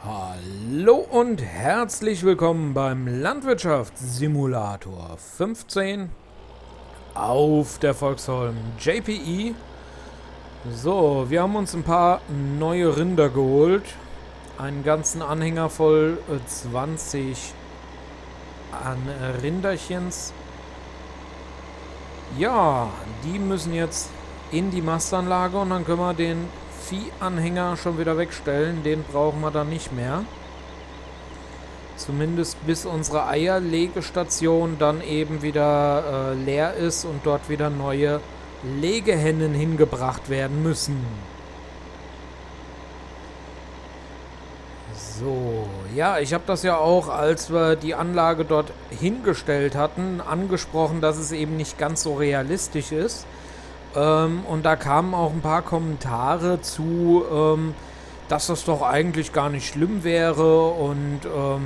Hallo und herzlich willkommen beim Landwirtschaftssimulator 15 auf der Volksholm JPE. So, wir haben uns ein paar neue Rinder geholt. Einen ganzen Anhänger voll 20 an Rinderchens. Ja, die müssen jetzt in die Mastanlage und dann können wir den Viehanhänger schon wieder wegstellen. Den brauchen wir dann nicht mehr. Zumindest bis unsere Eierlegestation dann eben wieder leer ist und dort wieder neue Legehennen hingebracht werden müssen. So, ja, ich habe das ja auch, als wir die Anlage dort hingestellt hatten, angesprochen, dass es eben nicht ganz so realistisch ist. Und da kamen auch ein paar Kommentare zu, dass das doch eigentlich gar nicht schlimm wäre und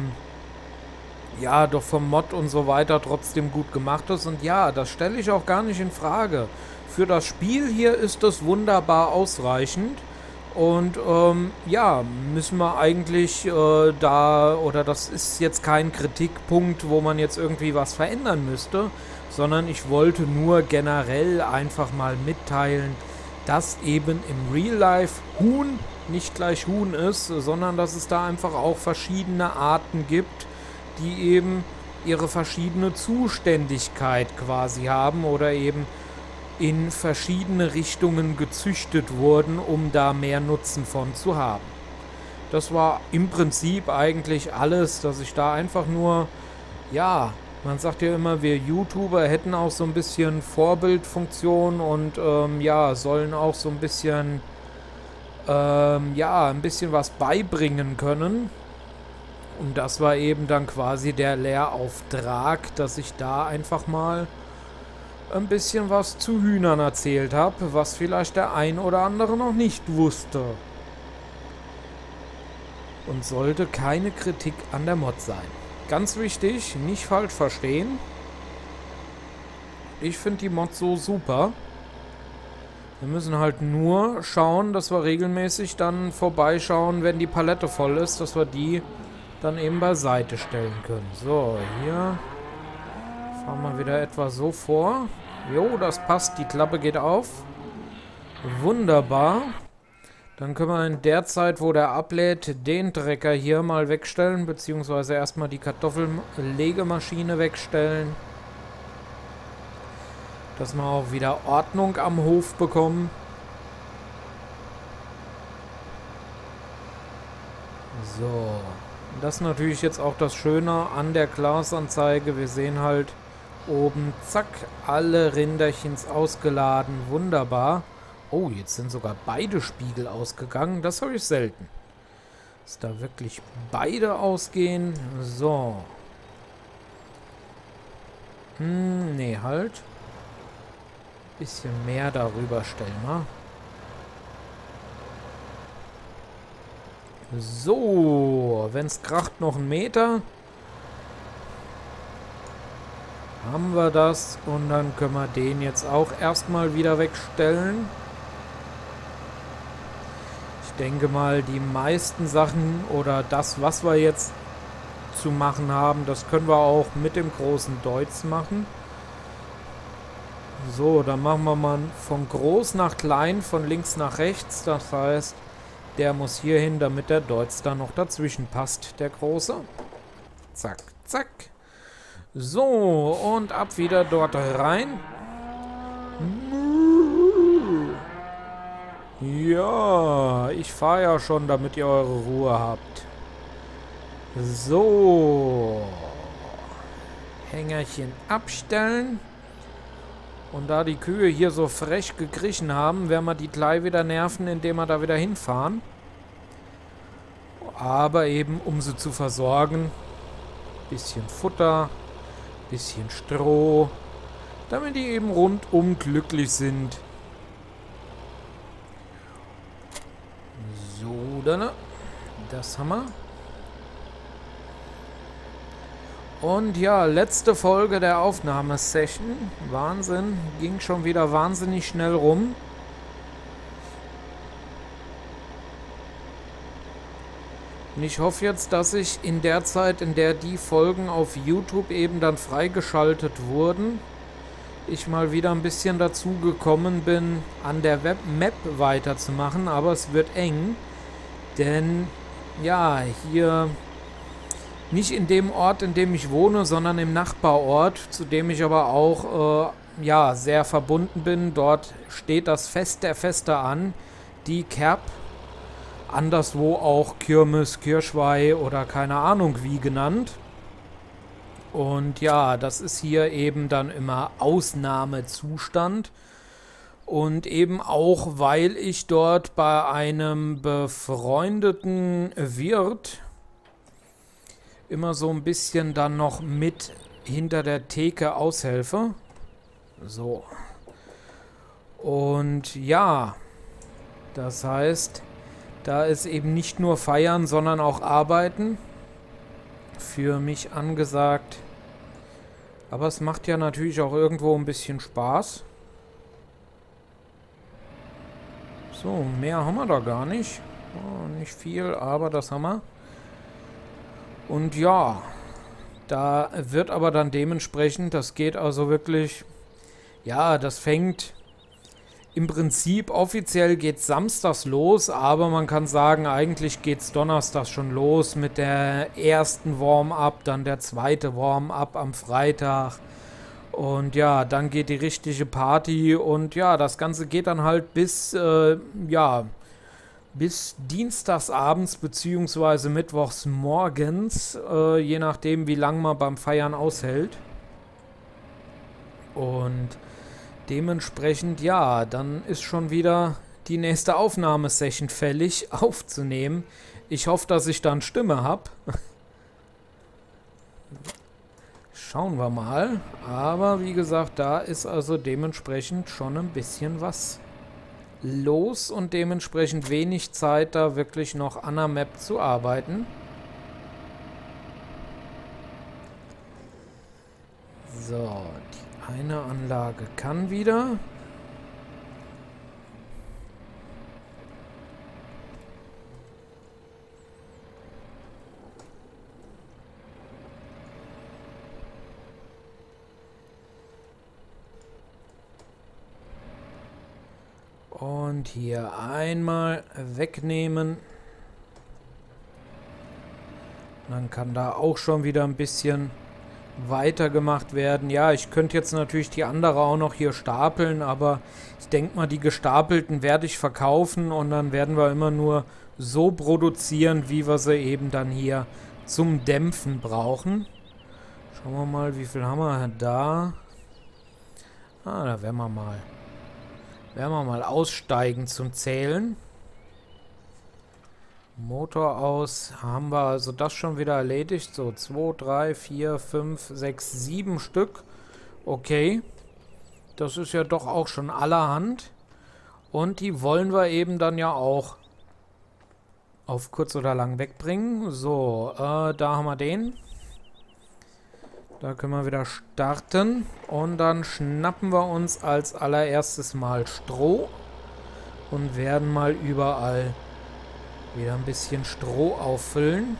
ja, doch vom Mod und so weiter trotzdem gut gemacht ist. Und ja, das stelle ich auch gar nicht in Frage. Für das Spiel hier ist das wunderbar ausreichend. Und ja, müssen wir eigentlich das ist jetzt kein Kritikpunkt, wo man jetzt irgendwie was verändern müsste, sondern ich wollte nur generell einfach mal mitteilen, dass eben im Real Life Huhn nicht gleich Huhn ist, sondern dass es da einfach auch verschiedene Arten gibt, die eben ihre verschiedene Zuständigkeit quasi haben oder eben in verschiedene Richtungen gezüchtet wurden, um da mehr Nutzen von zu haben. Das war im Prinzip eigentlich alles, dass ich da einfach nur, ja, man sagt ja immer, wir YouTuber hätten auch so ein bisschen Vorbildfunktion und ja, sollen auch so ein bisschen, ja, ein bisschen was beibringen können. Und das war eben dann quasi der Lehrauftrag, dass ich da einfach mal ein bisschen was zu Hühnern erzählt habe, was vielleicht der ein oder andere noch nicht wusste. Und sollte keine Kritik an der Mod sein. Ganz wichtig, nicht falsch verstehen. Ich finde die Mod so super. Wir müssen halt nur schauen, dass wir regelmäßig dann vorbeischauen, wenn die Palette voll ist, dass wir die dann eben beiseite stellen können. So, hier fahren wir wieder etwa so vor. Jo, das passt, die Klappe geht auf. Wunderbar. Dann können wir in der Zeit, wo der ablädt, den Trecker hier mal wegstellen, beziehungsweise erstmal die Kartoffellegemaschine wegstellen. Dass wir auch wieder Ordnung am Hof bekommen. So. Das ist natürlich jetzt auch das Schöne an der Glasanzeige. Wir sehen halt oben, zack, alle Rinderchens ausgeladen. Wunderbar. Oh, jetzt sind sogar beide Spiegel ausgegangen. Das habe ich selten. Dass da wirklich beide ausgehen. So. Nee, halt. Bisschen mehr darüber stellen wir. So, wenn es kracht, noch einen Meter. Haben wir das. Und dann können wir den jetzt auch erstmal wieder wegstellen. Ich denke mal, die meisten Sachen oder das, was wir jetzt zu machen haben, das können wir auch mit dem großen Deutz machen. So, dann machen wir mal von groß nach klein, von links nach rechts. Das heißt, der muss hier hin, damit der Deutz da noch dazwischen passt, der große. Zack, zack. So, und ab wieder dort rein. Ja, ich fahre ja schon, damit ihr eure Ruhe habt. So. Hängerchen abstellen. Und da die Kühe hier so frech gekriechen haben, werden wir die gleich wieder nerven, indem wir da wieder hinfahren. Aber eben, um sie zu versorgen, bisschen Futter, bisschen Stroh, damit die eben rundum glücklich sind. So, dann, das haben wir. Und ja, letzte Folge der Aufnahmesession. Wahnsinn, ging schon wieder wahnsinnig schnell rum. Und ich hoffe jetzt, dass ich in der Zeit, in der die Folgen auf YouTube eben dann freigeschaltet wurden, ich mal wieder ein bisschen dazu gekommen bin, an der Map weiterzumachen. Aber es wird eng, denn ja, hier nicht in dem Ort, in dem ich wohne, sondern im Nachbarort, zu dem ich aber auch ja, sehr verbunden bin. Dort steht das Fest der Feste an, die Kerb. Anderswo auch Kirmes, Kirchweih oder keine Ahnung wie genannt. Und ja, das ist hier eben dann immer Ausnahmezustand. Und eben auch, weil ich dort bei einem befreundeten Wirt immer so ein bisschen dann noch mit hinter der Theke aushelfe. So. Und ja, das heißt, da ist eben nicht nur Feiern, sondern auch Arbeiten für mich angesagt. Aber es macht ja natürlich auch irgendwo ein bisschen Spaß. So, mehr haben wir da gar nicht. Oh, nicht viel, aber das haben wir. Und ja, da wird aber dann dementsprechend, das geht also wirklich, ja, das fängt im Prinzip, offiziell geht samstags los, aber man kann sagen, eigentlich geht es donnerstags schon los mit der ersten Warm-up, dann der zweite Warm-up am Freitag. Und ja, dann geht die richtige Party und ja, das Ganze geht dann halt bis, ja, bis dienstagsabends bzw. mittwochs morgens, je nachdem wie lange man beim Feiern aushält. Und dementsprechend, ja, dann ist schon wieder die nächste Aufnahmesession fällig aufzunehmen. Ich hoffe, dass ich dann Stimme habe. Schauen wir mal. Aber wie gesagt, da ist also dementsprechend schon ein bisschen was los und dementsprechend wenig Zeit, da wirklich noch an der Map zu arbeiten. So, die eine Anlage kann wieder. Und hier einmal wegnehmen. Dann kann da auch schon wieder ein bisschen weitergemacht werden. Ja, ich könnte jetzt natürlich die andere auch noch hier stapeln, aber ich denke mal, die gestapelten werde ich verkaufen und dann werden wir immer nur so produzieren, wie wir sie eben dann hier zum Dämpfen brauchen. Schauen wir mal, wie viel haben wir da? Ah, da werden wir mal aussteigen zum Zählen. Motor aus, haben wir also das schon wieder erledigt. So, 2, 3, 4, 5, 6, 7 Stück. Okay. Das ist ja doch auch schon allerhand. Und die wollen wir eben dann ja auch auf kurz oder lang wegbringen. So, da haben wir den. Da können wir wieder starten. Und dann schnappen wir uns als allererstes mal Stroh. Und werden mal überall wieder ein bisschen Stroh auffüllen.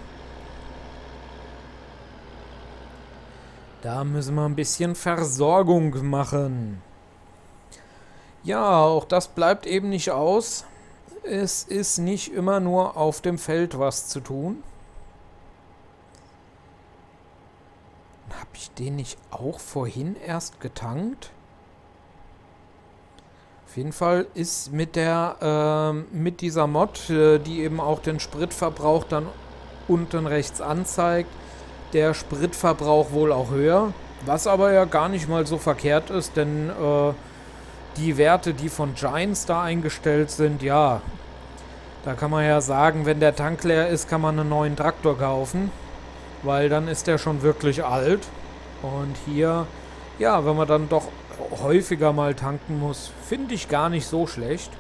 Da müssen wir ein bisschen Versorgung machen. Ja, auch das bleibt eben nicht aus. Es ist nicht immer nur auf dem Feld was zu tun. Habe ich den nicht auch vorhin erst getankt? Auf jeden Fall ist mit dieser Mod, die eben auch den Spritverbrauch dann unten rechts anzeigt, der Spritverbrauch wohl auch höher. Was aber ja gar nicht mal so verkehrt ist, denn die Werte, die von Giants da eingestellt sind, ja, da kann man ja sagen, wenn der Tank leer ist, kann man einen neuen Traktor kaufen, weil dann ist der schon wirklich alt. Und hier, ja, wenn man dann doch häufiger mal tanken muss, finde ich gar nicht so schlecht.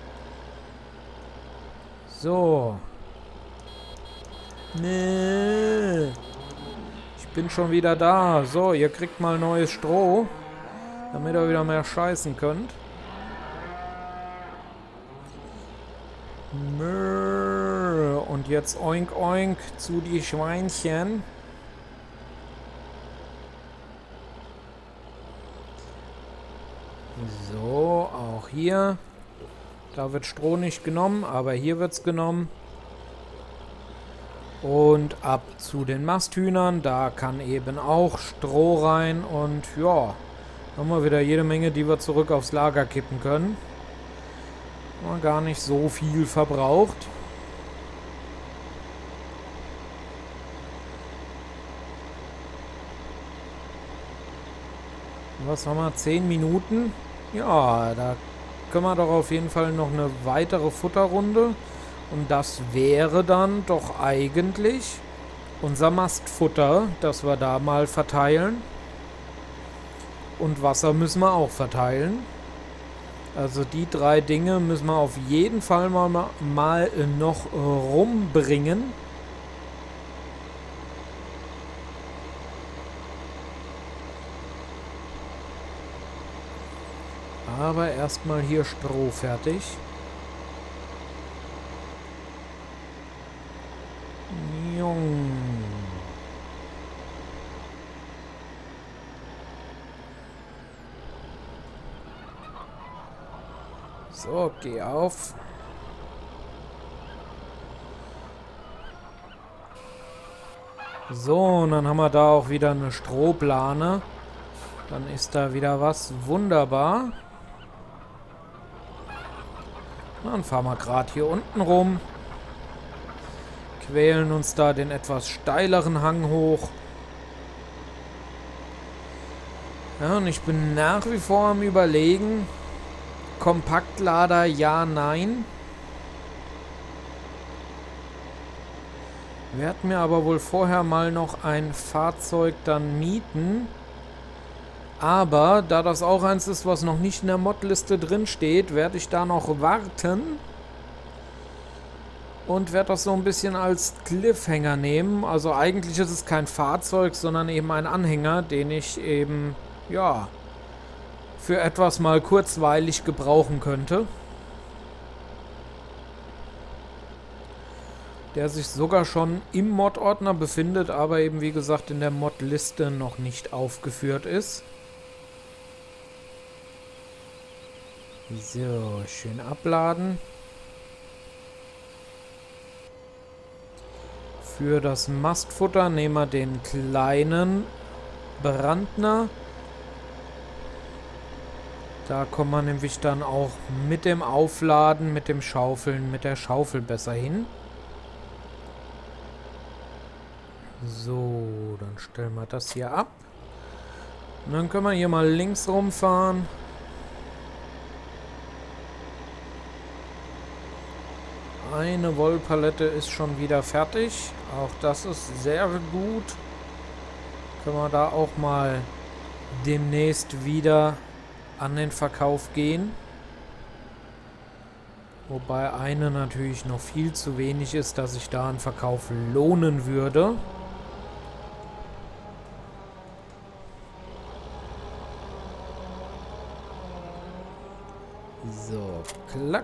So. Nee. Ich bin schon wieder da. So, ihr kriegt mal neues Stroh, damit ihr wieder mehr scheißen könnt. und jetzt oink oink zu die Schweinchen. So, auch hier. Da wird Stroh nicht genommen, aber hier wird es genommen. Und ab zu den Masthühnern. Da kann eben auch Stroh rein. Und ja, haben wir wieder jede Menge, die wir zurück aufs Lager kippen können. War gar nicht so viel verbraucht. Was haben wir? 10 Minuten? Ja, da können wir doch auf jeden Fall noch eine weitere Futterrunde. Und das wäre dann doch eigentlich unser Mastfutter, das wir da mal verteilen. Und Wasser müssen wir auch verteilen. Also die 3 Dinge müssen wir auf jeden Fall mal noch rumbringen. Aber erstmal hier Stroh fertig. Jung. So, geh auf. So, und dann haben wir da auch wieder eine Strohplane. Dann ist da wieder was. Wunderbar. Dann fahren wir gerade hier unten rum. Quälen uns da den etwas steileren Hang hoch. Ja, und ich bin nach wie vor am Überlegen. Kompaktlader, ja, nein. Wir werden mir aber wohl vorher mal noch ein Fahrzeug dann mieten. Aber da das auch eins ist, was noch nicht in der Modliste drin steht, werde ich da noch warten. Und werde das so ein bisschen als Cliffhanger nehmen. Also eigentlich ist es kein Fahrzeug, sondern eben ein Anhänger, den ich eben, ja, für etwas mal kurzweilig gebrauchen könnte. Der sich sogar schon im Mod-Ordner befindet, aber eben wie gesagt in der Mod-Liste noch nicht aufgeführt ist. So, schön abladen. Für das Mastfutter nehmen wir den kleinen Brandner. Da kommt man nämlich dann auch mit dem Aufladen, mit dem Schaufeln, mit der Schaufel besser hin. So, dann stellen wir das hier ab. Und dann können wir hier mal links rumfahren. Eine Wollpalette ist schon wieder fertig. Auch das ist sehr gut. Können wir da auch mal demnächst wieder an den Verkauf gehen. Wobei eine natürlich noch viel zu wenig ist, dass sich da ein Verkauf lohnen würde. So, klack.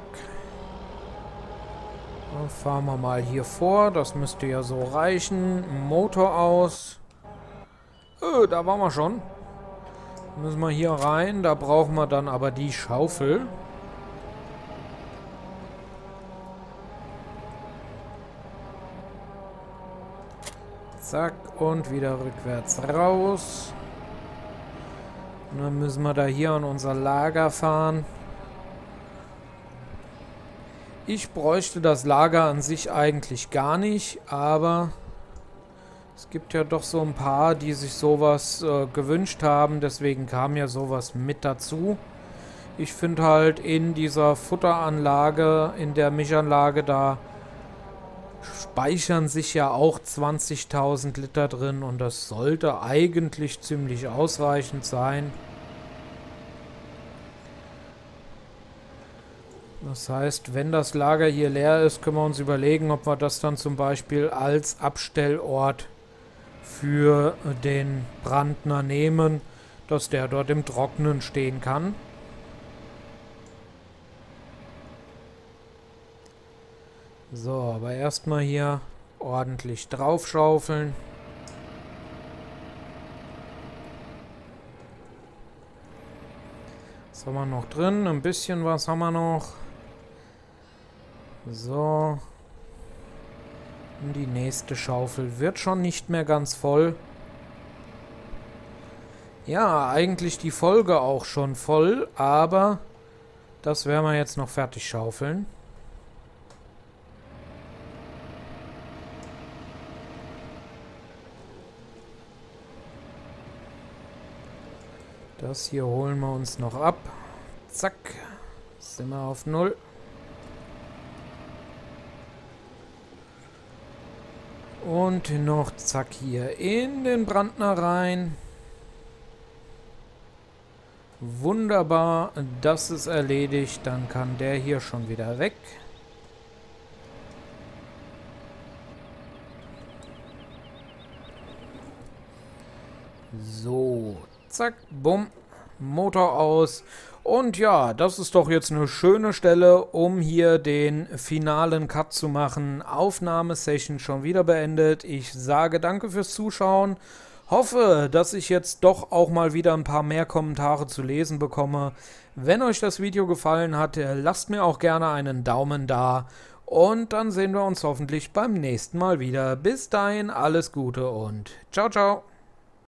Dann fahren wir mal hier vor. Das müsste ja so reichen. Motor aus. Da waren wir schon. Müssen wir hier rein. Da brauchen wir dann aber die Schaufel. Zack. Und wieder rückwärts raus. Und dann müssen wir da hier an unser Lager fahren. Ich bräuchte das Lager an sich eigentlich gar nicht, aber es gibt ja doch so ein paar, die sich sowas gewünscht haben, deswegen kam ja sowas mit dazu. Ich finde halt in dieser Futteranlage, in der Mischanlage, da speichern sich ja auch 20.000 Liter drin und das sollte eigentlich ziemlich ausreichend sein. Das heißt, wenn das Lager hier leer ist, können wir uns überlegen, ob wir das dann zum Beispiel als Abstellort für den Brandner nehmen, dass der dort im Trocknen stehen kann. So, aber erstmal hier ordentlich draufschaufeln. Was haben wir noch drin? Ein bisschen was haben wir noch. So. Und die nächste Schaufel wird schon nicht mehr ganz voll. Ja, eigentlich die Folge auch schon voll, aber das werden wir jetzt noch fertig schaufeln. Das hier holen wir uns noch ab. Zack. Sind wir auf 0. Und noch zack hier in den Brandner rein. Wunderbar, das ist erledigt. Dann kann der hier schon wieder weg. So, zack, bumm, Motor aus. Und ja, das ist doch jetzt eine schöne Stelle, um hier den finalen Cut zu machen. Aufnahmesession schon wieder beendet. Ich sage danke fürs Zuschauen. Hoffe, dass ich jetzt doch auch mal wieder ein paar mehr Kommentare zu lesen bekomme. Wenn euch das Video gefallen hat, lasst mir auch gerne einen Daumen da. Und dann sehen wir uns hoffentlich beim nächsten Mal wieder. Bis dahin, alles Gute und ciao, ciao.